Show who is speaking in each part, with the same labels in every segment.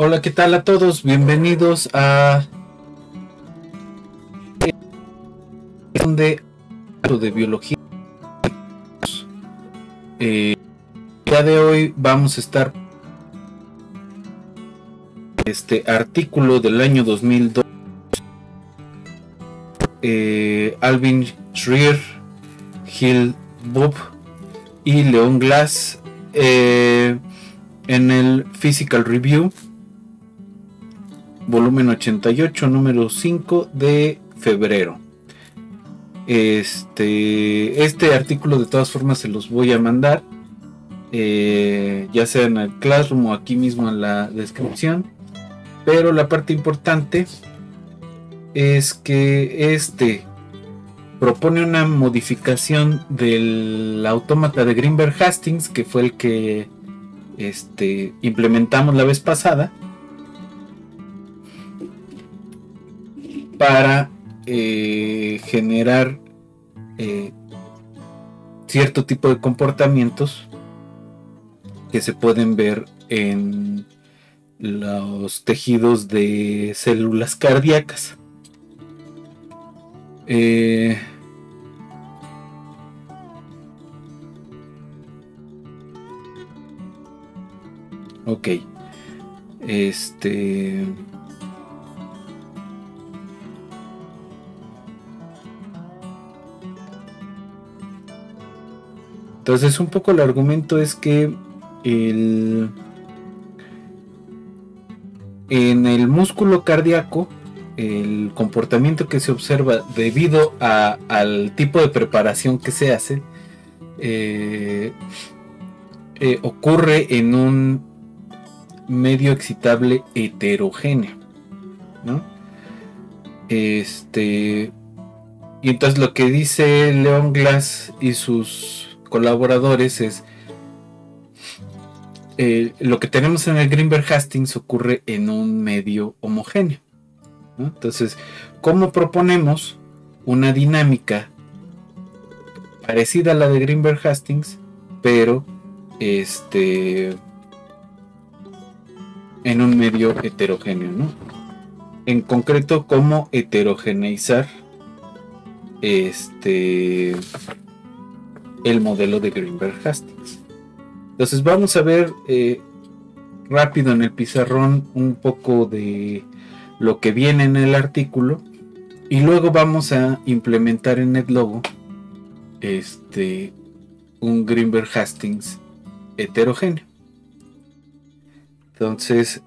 Speaker 1: Hola, ¿qué tal a todos? Bienvenidos a de biología. El día de hoy vamos a estar este artículo del año 2002. Alvin Schreier, Gil Bob y Leon Glass en el Physical Review volumen 88, número 5 de febrero. Este artículo de todas formas se los voy a mandar, ya sea en el Classroom o aquí mismo en la descripción, pero la parte importante es que propone una modificación del autómata de Greenberg-Hastings, que fue el que implementamos la vez pasada, para generar cierto tipo de comportamientos que se pueden ver en los tejidos de células cardíacas. Ok. Entonces, un poco el argumento es que en el músculo cardíaco, el comportamiento que se observa debido al tipo de preparación que se hace ocurre en un medio excitable heterogéneo, ¿no? Y entonces lo que dice Leon Glass y sus colaboradores es lo que tenemos en el Greenberg-Hastings ocurre en un medio homogéneo, ¿no? Entonces, ¿cómo proponemos una dinámica parecida a la de Greenberg-Hastings, pero en un medio heterogéneo, ¿no? En concreto, cómo heterogeneizar el modelo de Greenberg-Hastings. Entonces vamos a ver rápido en el pizarrón un poco de lo que viene en el artículo y luego vamos a implementar en NetLogo un Greenberg-Hastings heterogéneo. Entonces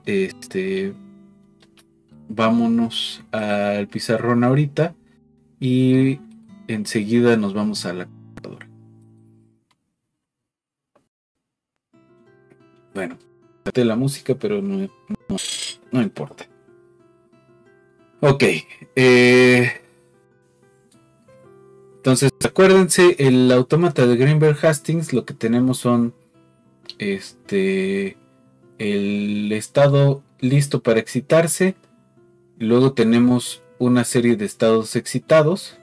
Speaker 1: vámonos al pizarrón ahorita y enseguida nos vamos a la computadora. Bueno, de la música, pero no importa. Ok. Entonces, acuérdense, el autómata de Greenberg-Hastings, lo que tenemos son el estado listo para excitarse. Luego tenemos una serie de estados excitados.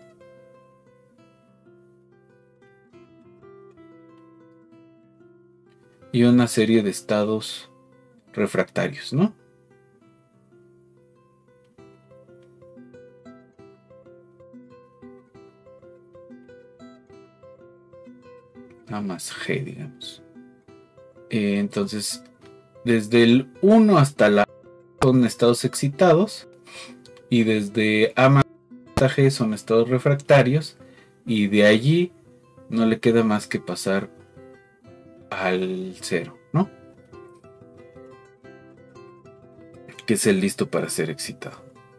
Speaker 1: Y una serie de estados refractarios, ¿no? A más G, digamos. Entonces, desde el 1 hasta la son estados excitados. Y desde A más G son estados refractarios. Y de allí no le queda más que pasar al 0, ¿no? Que es el listo para ser excitado.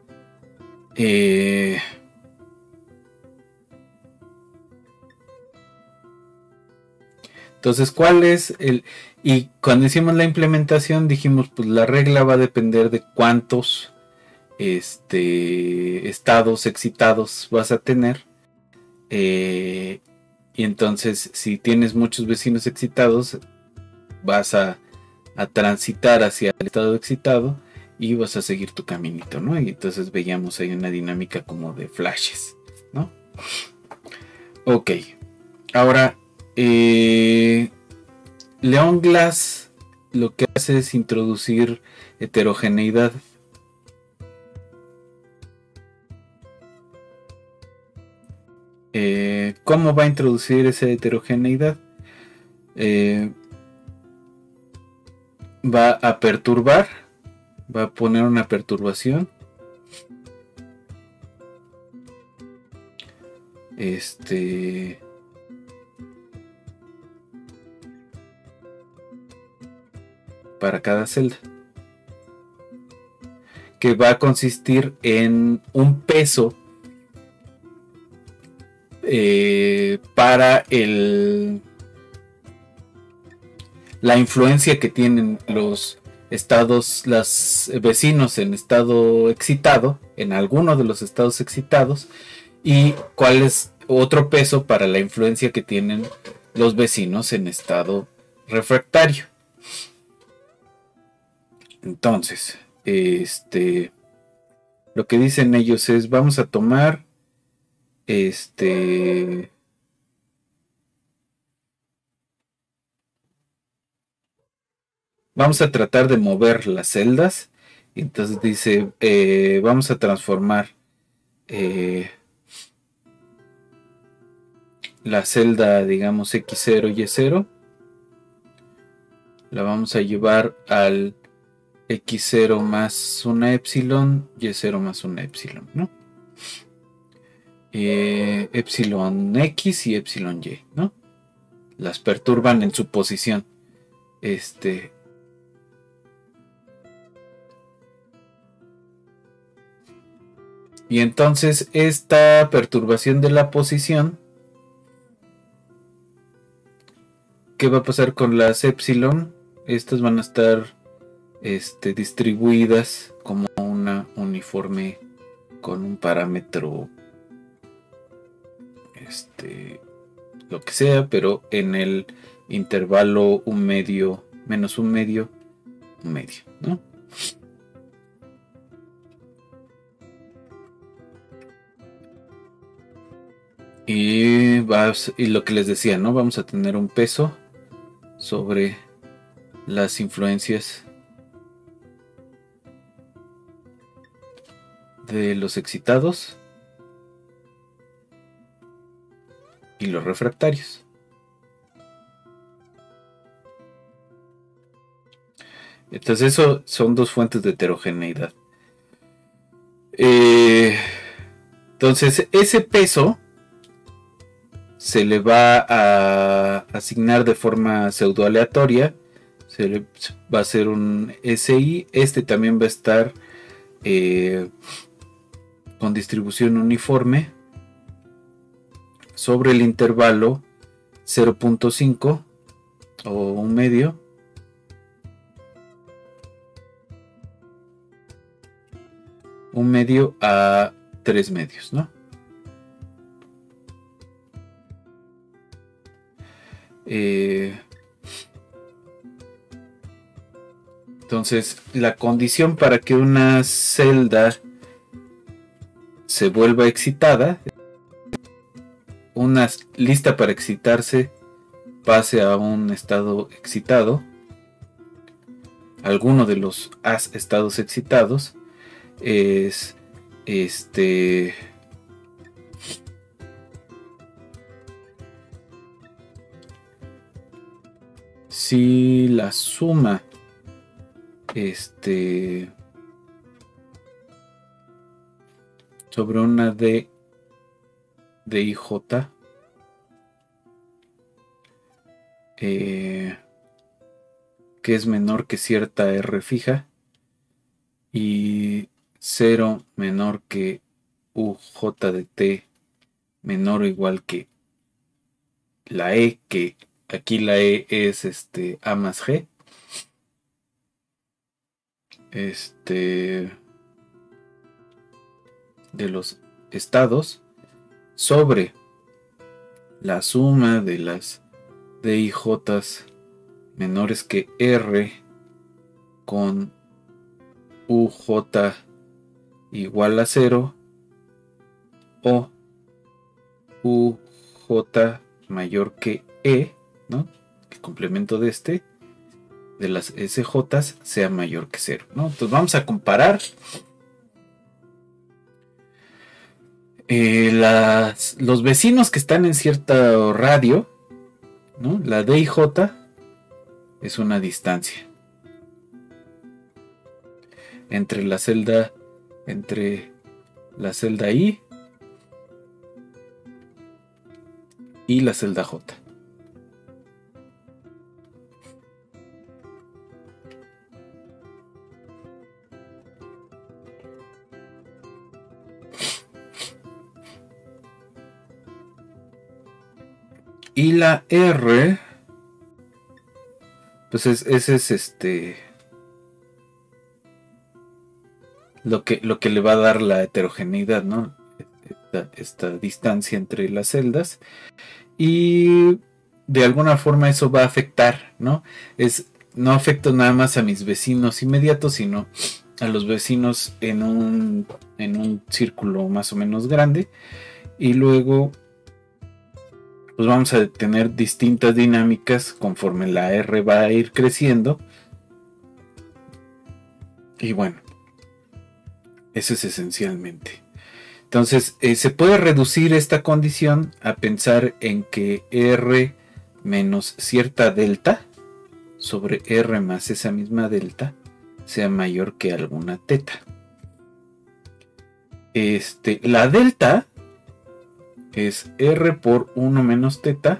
Speaker 1: Entonces, ¿cuál es el...? Y cuando hicimos la implementación dijimos, pues la regla va a depender de cuántos estados excitados vas a tener. Y entonces, si tienes muchos vecinos excitados, vas a transitar hacia el estado excitado y vas a seguir tu caminito, ¿no? Y entonces veíamos ahí una dinámica como de flashes, ¿no? Ok. Ahora, Leon Glass lo que hace es introducir heterogeneidad. ¿Cómo va a introducir esa heterogeneidad? Va a perturbar, va a poner una perturbación. Para cada celda, que va a consistir en un peso para la influencia que tienen los vecinos en estado excitado, en alguno de los estados excitados, y cuál es otro peso para la influencia que tienen los vecinos en estado refractario. Entonces, lo que dicen ellos es, vamos a tomar vamos a tratar de mover las celdas. Entonces dice, vamos a transformar la celda, digamos, X0 y Y0. La vamos a llevar al X0 más una epsilon, Y0 más una epsilon, ¿no? Epsilon X y epsilon Y, ¿no? Las perturban en su posición. Y entonces esta perturbación de la posición, ¿qué va a pasar con las epsilon? Estas van a estar distribuidas como una uniforme con un parámetro lo que sea, pero en el intervalo un medio menos un medio, ¿no? Y lo que les decía, ¿no? Vamos a tener un peso sobre las influencias de los excitados y los refractarios. Entonces eso son dos fuentes de heterogeneidad. Entonces ese peso se le va a asignar de forma pseudo aleatoria. Se le va a hacer un SI. También va a estar con distribución uniforme sobre el intervalo 0.5 o un medio a 3 medios, ¿no? Entonces, la condición para que una celda se vuelva excitada, una lista para excitarse pase a un estado excitado, alguno de los estados excitados, es si la suma sobre una D de IJ que es menor que cierta R fija y 0 menor que UJ de T menor o igual que la E, que aquí la E es A más G. De los estados sobre la suma de las DIJ menores que R con UJ igual a 0 o UJ mayor que E, ¿no? El complemento de de las SJ sea mayor que 0, ¿no? Entonces vamos a comparar los vecinos que están en cierto radio, ¿no? La D y J es una distancia entre la celda I y la celda J. Y la R, pues ese es lo que le va a dar la heterogeneidad, ¿no? Esta distancia entre las celdas. Y de alguna forma eso va a afectar, ¿no? No afecto nada más a mis vecinos inmediatos, sino a los vecinos en un círculo más o menos grande. Y luego pues vamos a tener distintas dinámicas conforme la R va a ir creciendo. Y bueno, eso es esencialmente. Entonces, se puede reducir esta condición a pensar en que R menos cierta delta sobre R más esa misma delta sea mayor que alguna teta. La delta es R por 1 menos teta,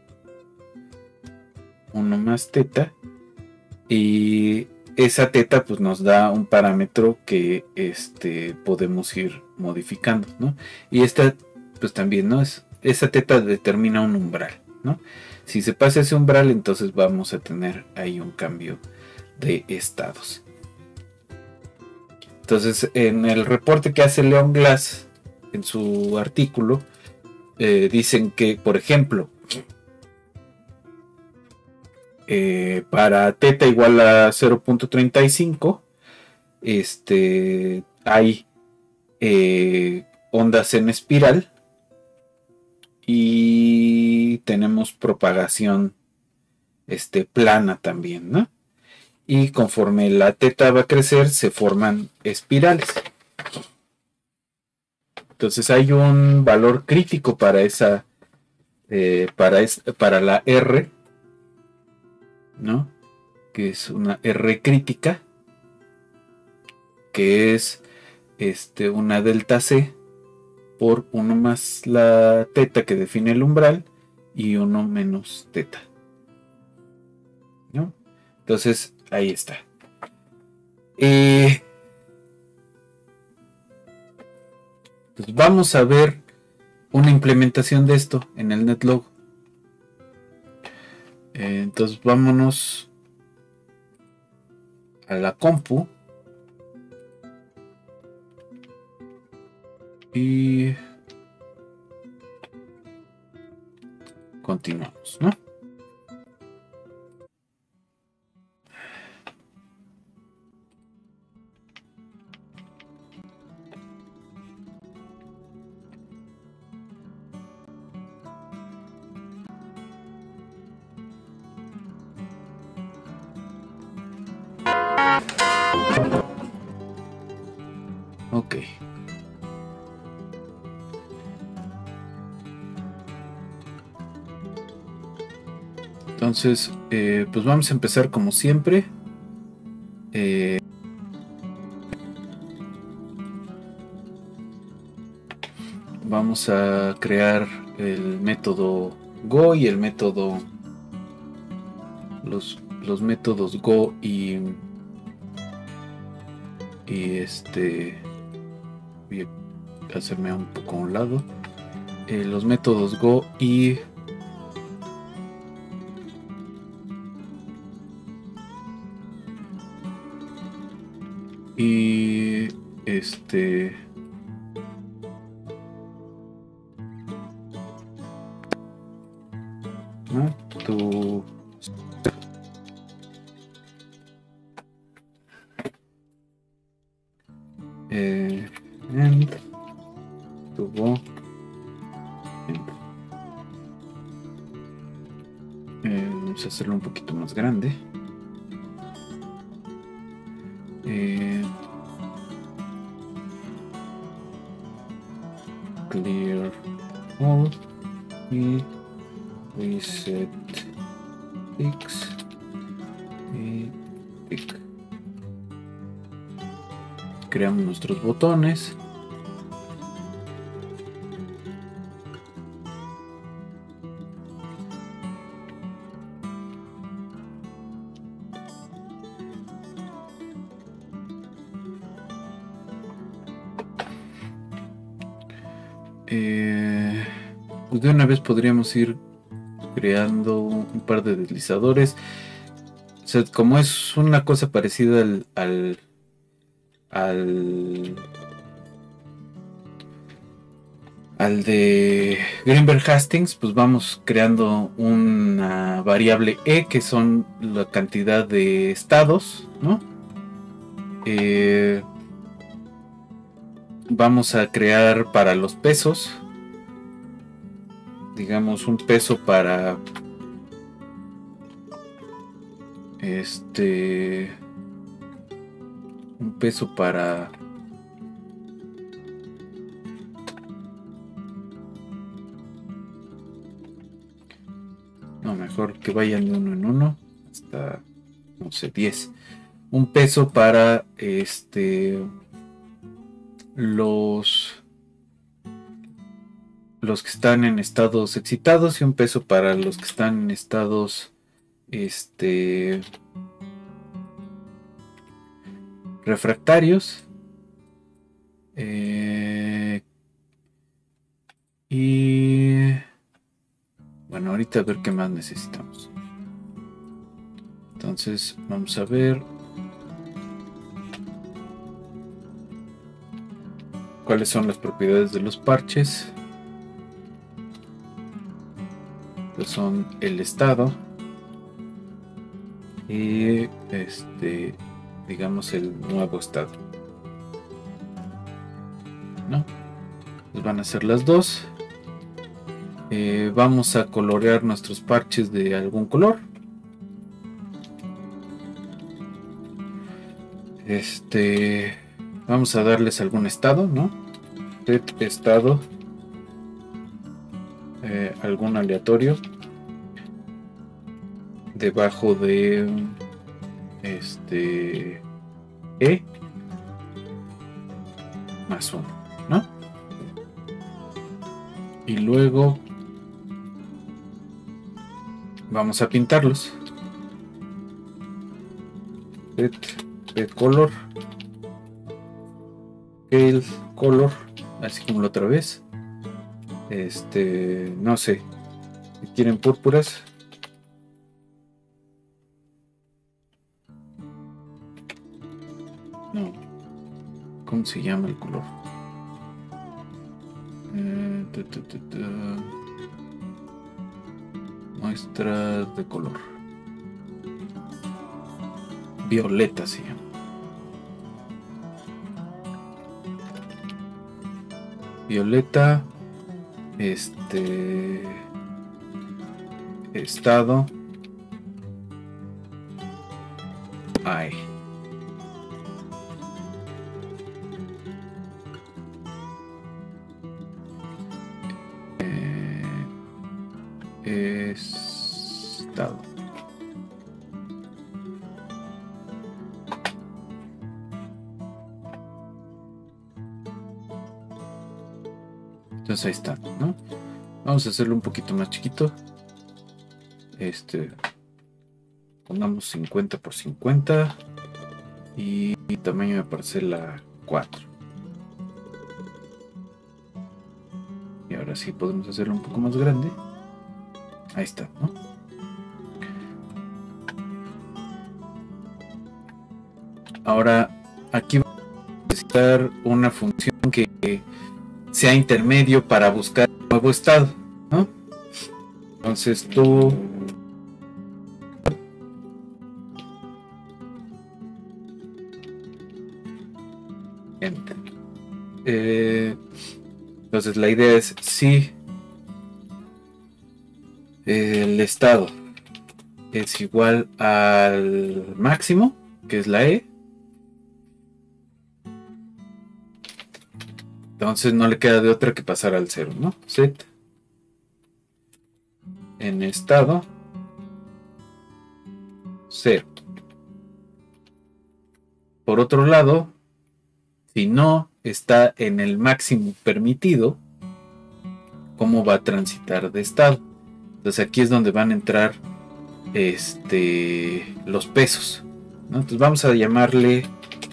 Speaker 1: 1 más teta, y esa teta pues nos da un parámetro que podemos ir modificando, ¿no? Y esta pues también, ¿no? Esa teta determina un umbral, ¿no? Si se pasa ese umbral, entonces vamos a tener ahí un cambio de estados. Entonces, en el reporte que hace Leon Glass en su artículo, dicen que, por ejemplo, para teta igual a 0.35, hay ondas en espiral y tenemos propagación plana también, ¿no? Y conforme la teta va a crecer, se forman espirales. Entonces hay un valor crítico para esa, para la R, ¿no? Que es una R crítica, que es una delta C por 1 más la teta que define el umbral y 1 menos teta, ¿no? Entonces ahí está. Pues vamos a ver una implementación de esto en el netlog. Entonces vámonos a la compu y continuamos, ¿no? Ok. Entonces, pues vamos a empezar como siempre. Vamos a crear el método Go y el método los métodos Go y voy a hacerme un poco a un lado. Los métodos Go y ¿no? And to go vamos a hacerlo un poquito más grande. clear all y reset fix y pick. Creamos nuestros botones. Pues de una vez podríamos ir creando un par de deslizadores. O sea, como es una cosa parecida al de Greenberg Hastings, pues vamos creando una variable E, que son la cantidad de estados, ¿no? Vamos a crear para los pesos, digamos un peso para un peso para no, mejor que vayan de uno en uno hasta, no sé, 10. Un peso para los que están en estados excitados y un peso para los que están en estados refractarios. Y bueno, ahorita a ver qué más necesitamos. Entonces vamos a ver cuáles son las propiedades de los parches. Pues son el estado y digamos el nuevo estado, ¿no? Pues van a ser las dos. Vamos a colorear nuestros parches de algún color. Vamos a darles algún estado, ¿no? Set estado, algún aleatorio debajo de E más 1, ¿no? Y luego vamos a pintarlos. Set color, scale color, así como la otra vez. No sé si quieren púrpuras. No, ¿cómo se llama el color? Muestras de color. Violeta se llama. Violeta. Estado. Ay. Estado. Entonces ahí está, ¿no? Vamos a hacerlo un poquito más chiquito. Pongamos 50 por 50 y tamaño de parcela 4. Y ahora sí podemos hacerlo un poco más grande. Ahí está, ¿no? Ahora aquí vamos a necesitar una función que sea intermedio para buscar el nuevo estado, ¿no? Entonces tú enter. Entonces la idea es si el estado es igual al máximo, que es la E, Entonces no le queda de otra que pasar al 0, ¿no? Set en estado 0. Por otro lado, si no está en el máximo permitido, ¿cómo va a transitar de estado? Entonces aquí es donde van a entrar los pesos, ¿no? Entonces vamos a llamarle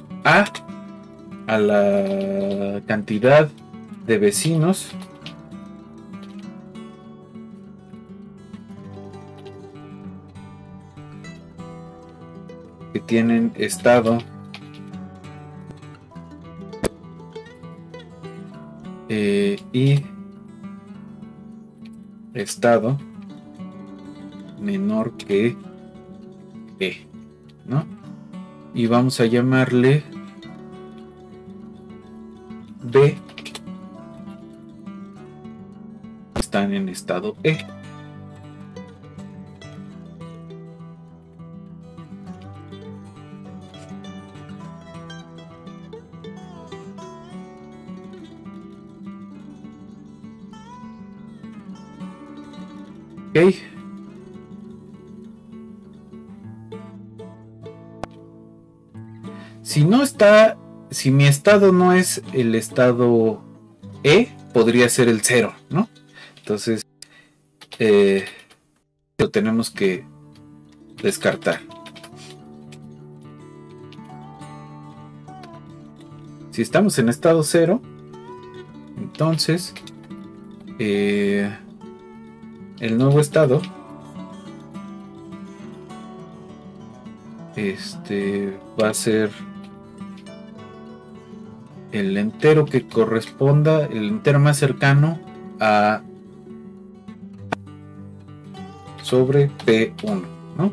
Speaker 1: a la cantidad de vecinos que tienen estado y estado menor que E, ¿no? Y vamos a llamarle B, están en estado E. Ok. Si no está, si mi estado no es el estado E, podría ser el 0, ¿no? Entonces, lo tenemos que descartar. Si estamos en estado 0, entonces el nuevo estado va a ser el entero que corresponda, el entero más cercano a sobre P1, ¿no?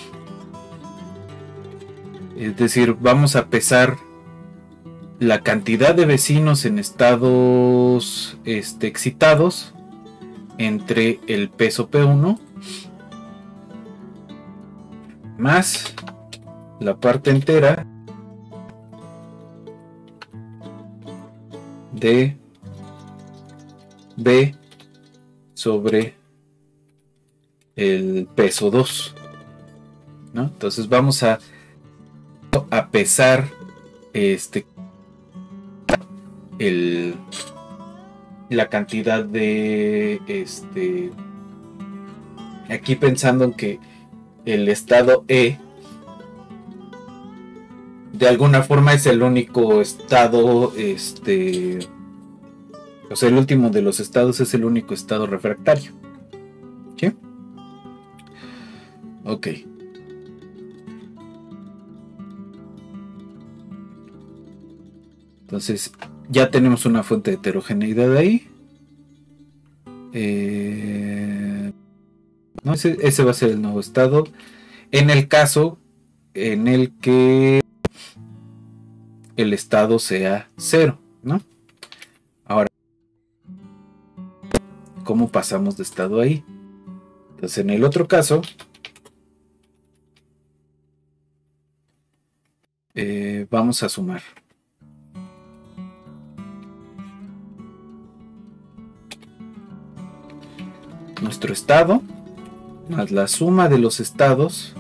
Speaker 1: Es decir, vamos a pesar la cantidad de vecinos en estados excitados entre el peso P1 más la parte entera de B sobre el peso 2, ¿no? Entonces vamos a pesar la cantidad de aquí pensando en que el estado E de alguna forma es el único estado, o sea, el último de los estados es el único estado refractario. ¿Sí? Ok. Entonces, ya tenemos una fuente de heterogeneidad ahí. No, ese va a ser el nuevo estado. En el caso en el que el estado sea 0, ¿no? Ahora, ¿cómo pasamos de estado ahí? Entonces, en el otro caso, vamos a sumar. Nuestro estado más la suma de los estados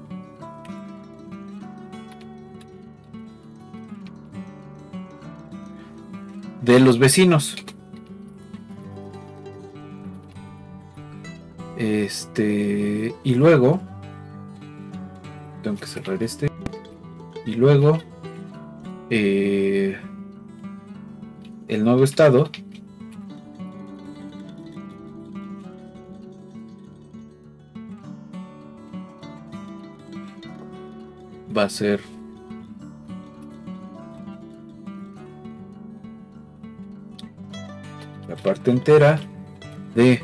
Speaker 1: de los vecinos. Y luego tengo que cerrar y luego el nuevo estado va a ser la parte entera de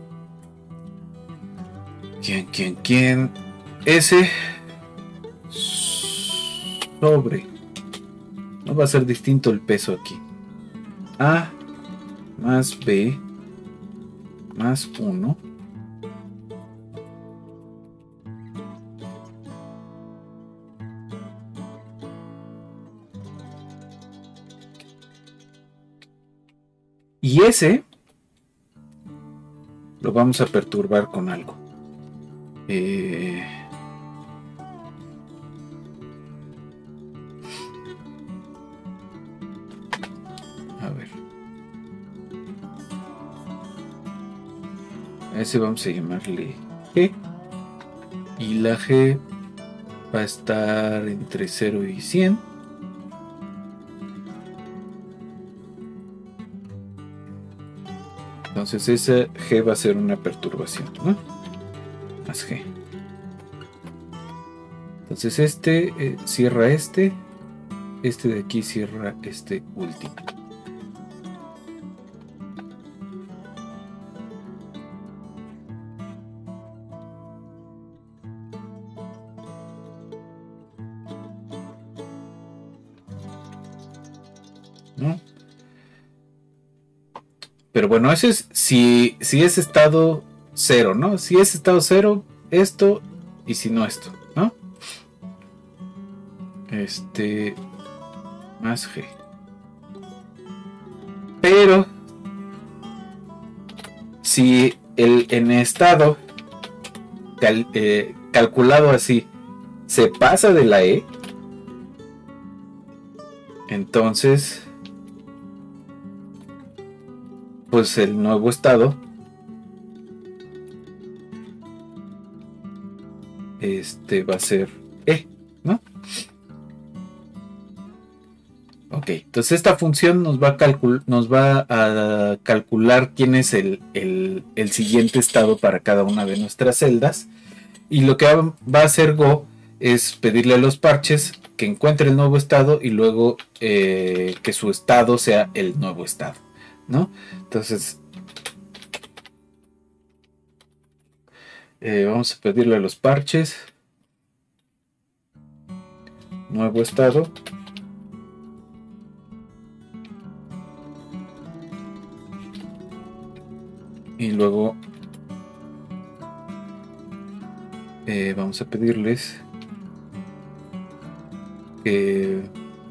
Speaker 1: ¿quién? S sobre, no va a ser distinto el peso aquí, A más B más 1 Y ese lo vamos a perturbar con algo. A ver. A ese vamos a llamarle G. Y la G va a estar entre 0 y 100. Entonces esa G va a ser una perturbación, ¿no? Más G. Entonces este cierra este de aquí cierra este último. ¿No? Pero bueno, ese es si es estado 0, ¿no? Si es estado 0, esto, y si no esto, ¿no? Más G. Pero si el en estado calculado así se pasa de la E, entonces pues el nuevo estado va a ser E, ¿no? Ok, entonces esta función nos va a calcular quién es el siguiente estado para cada una de nuestras celdas, y lo que va a hacer Go es pedirle a los parches que encuentre el nuevo estado y luego que su estado sea el nuevo estado, ¿no? Entonces vamos a pedirle a los parches nuevo estado y luego vamos a pedirles que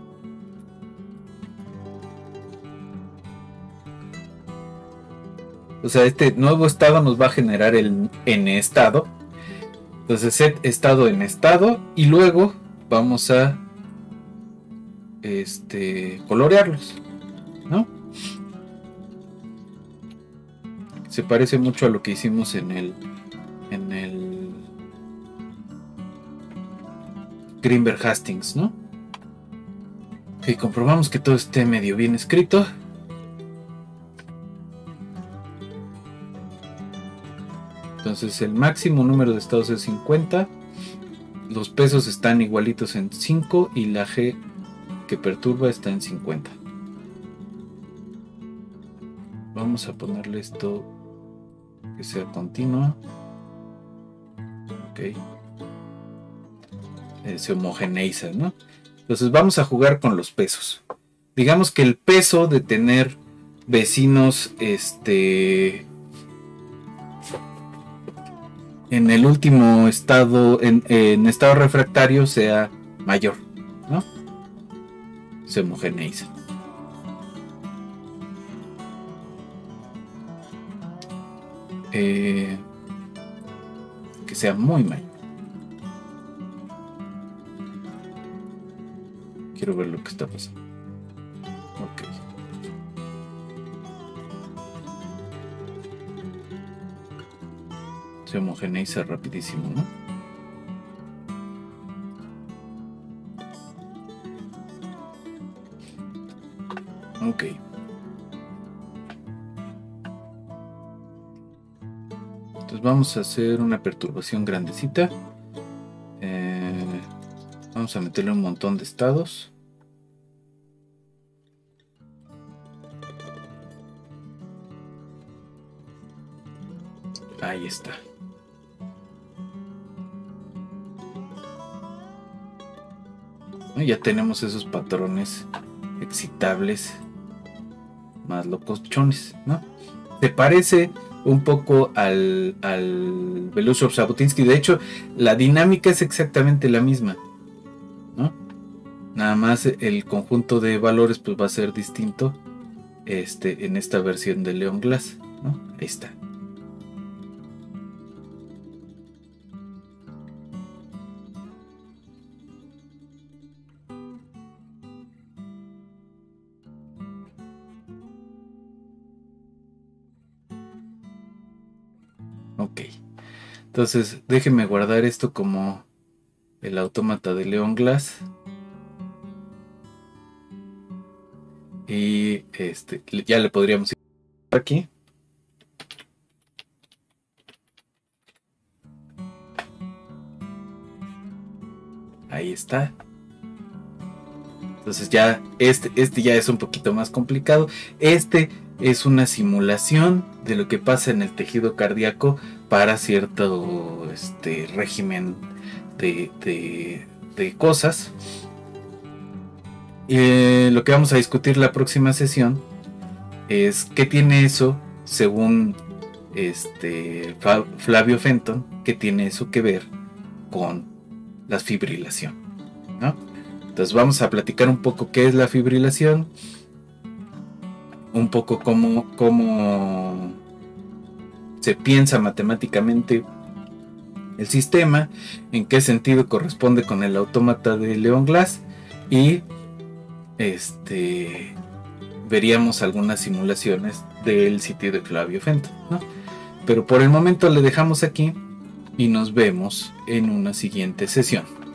Speaker 1: o sea, este nuevo estado nos va a generar el n estado. Entonces set estado en estado y luego vamos a colorearlos, ¿no? Se parece mucho a lo que hicimos en el Greenberg Hastings, ¿no? Ok, comprobamos que todo esté medio bien escrito. Entonces el máximo número de estados es 50. Los pesos están igualitos en 5 y la G que perturba está en 50. Vamos a ponerle esto que sea continua. Ok. Se homogeneiza, ¿no? Entonces vamos a jugar con los pesos. Digamos que el peso de tener vecinos en el último estado, en estado refractario, sea mayor, ¿no? Se homogeneiza. Que sea muy mayor. Quiero ver lo que está pasando. Ok. Se homogeneiza rapidísimo, ¿no? Ok. Entonces vamos a hacer una perturbación grandecita. Vamos a meterle un montón de estados. Ahí está. Ya tenemos esos patrones excitables más locochones, ¿no? Se parece un poco al Belousov-Zhabotinsky. De hecho, la dinámica es exactamente la misma, ¿no? Nada más el conjunto de valores pues va a ser distinto. en esta versión de Leon Glass, ¿no? Ahí está. Ok, entonces déjenme guardar esto como el autómata de Leon Glass. Y ya le podríamos ir aquí. Ahí está. Entonces ya este ya es un poquito más complicado. Este es una simulación de lo que pasa en el tejido cardíaco para cierto régimen de cosas. Lo que vamos a discutir la próxima sesión es qué tiene eso, según Flavio Fenton, qué tiene eso que ver con la fibrilación, ¿no? Entonces vamos a platicar un poco qué es la fibrilación, un poco cómo se piensa matemáticamente el sistema, en qué sentido corresponde con el autómata de Leon Glass, y veríamos algunas simulaciones del sitio de Flavio Fenton, ¿no? Pero por el momento le dejamos aquí y nos vemos en una siguiente sesión.